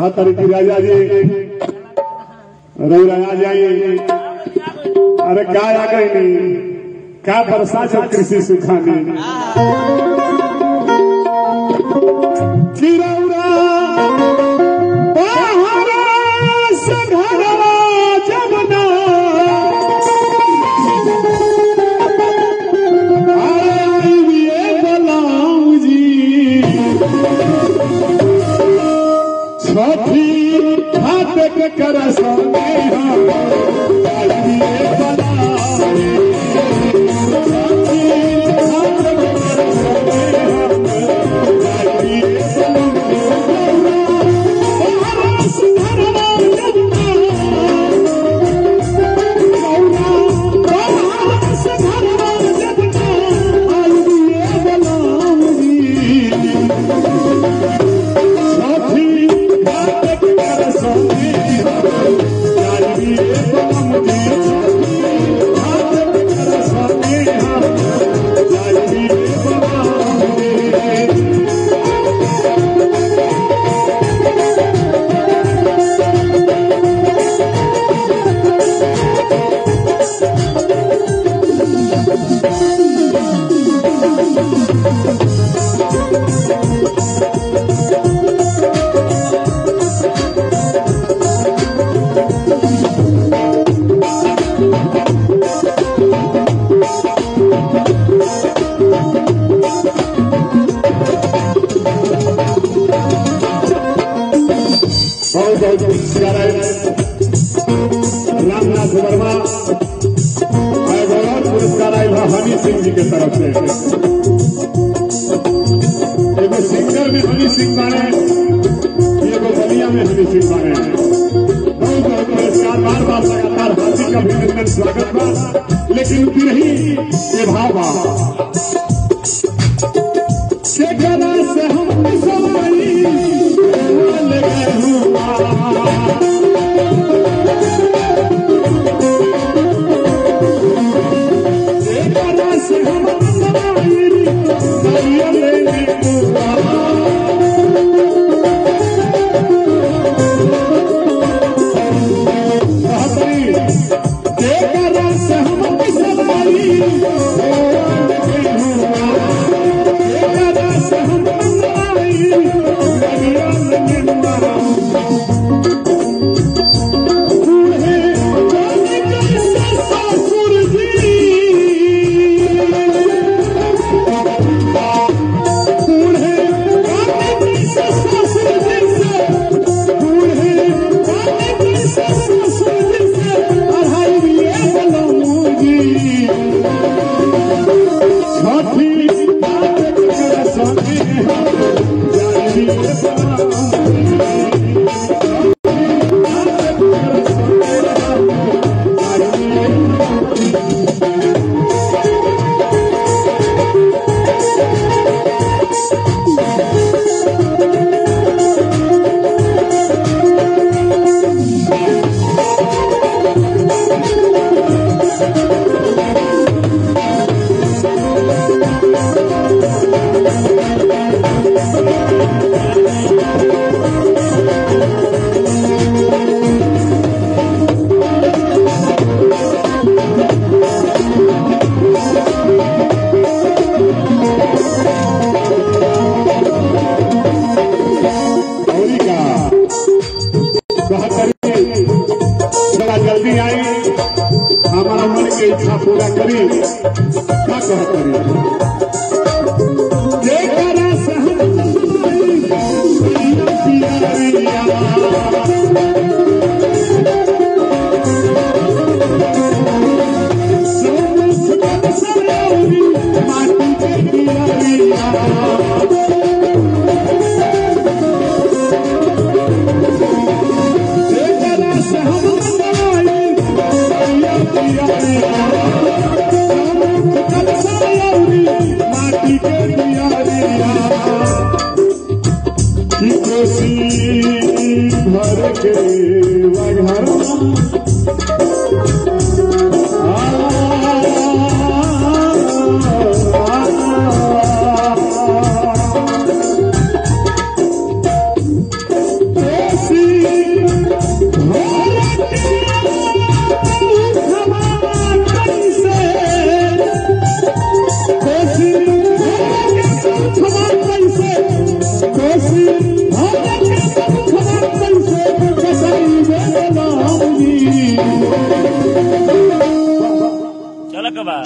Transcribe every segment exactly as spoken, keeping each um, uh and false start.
कहा तरीके राजा जी रौरा आ जाइए। अरे क्या आ गई नहीं क्या बरसा जब कृषि सुखाने कर रामनाथ वर्मा पुरस्कार आया हनी सिंह जी के तरफ से। एगो सिंगर में हनी सिंह बारे एगो बलिया में हनी सिंह बारे बहुत बहुत पुरस्कार बार बार लगातार हार्दिक अभिनंदन स्वागत बा। लेकिन फिर ही ये भाव से हम सवारी ले गए जल्दी आई हमारा मन की इच्छा पूरा करी क्या कह करी भर के वघर ऐसी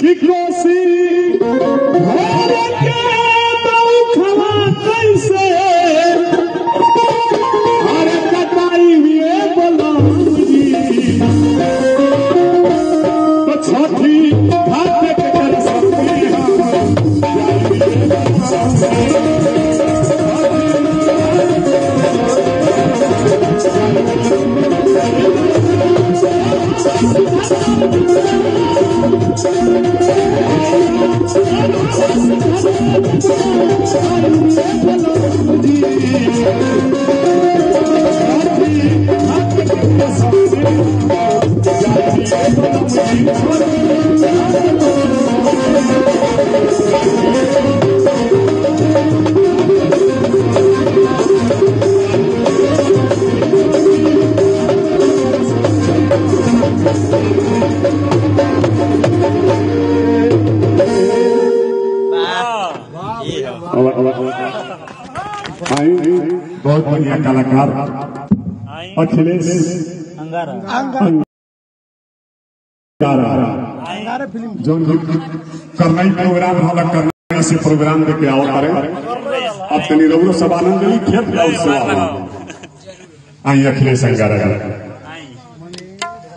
कि कोसी भर के बउखवा कैसे अरे कटाई हुए बलौजी तो छठी हाथ के कर सकते बहुत बढ़िया कलाकार अखिलेश अंगारा जो करना प्रोग्राम हमारा करना से प्रोग्राम देके आओ करे अब तनी रोरो सब आनंद ली खेत का उत्सव आई अखिलेश अंगारा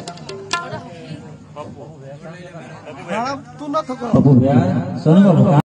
तू ना थको